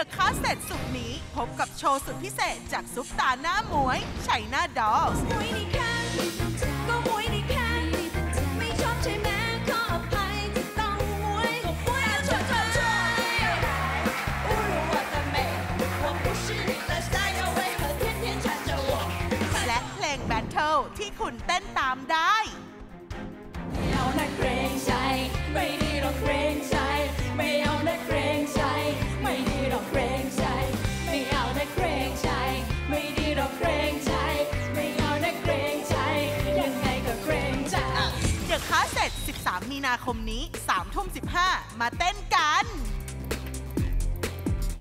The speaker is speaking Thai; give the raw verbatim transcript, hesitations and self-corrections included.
อะคาสเซ็ตสุดนี้พบกับโชว์สุดพิเศษจากซุปตาหน้าหมวยไชน่าดอลส์ก็มวยนี่แค่ไม่ชอบใช่ไหมขออภัยที่ต้องมวยก็มวยช่วยช่วยช่วย侮辱我的美我不是你的下游为何天天缠着我และเพลงแบทเทิลที่คุณเต้นตามได้ไม่เอานะเกรงใจไม่ดีหรอกเกรงใจไม่เอานะเกรงใจไม่ดีหรอกเกรงใจไม่เอานะเกรงใจไม่ดีหรอกเกรงใจไม่เอานะเกรงใจยังไงก็เกรงใจเดอะคาสเซ็ตสิบสามมีนาคมนี้สามทุ่มสิบห้ามาเต้นกัน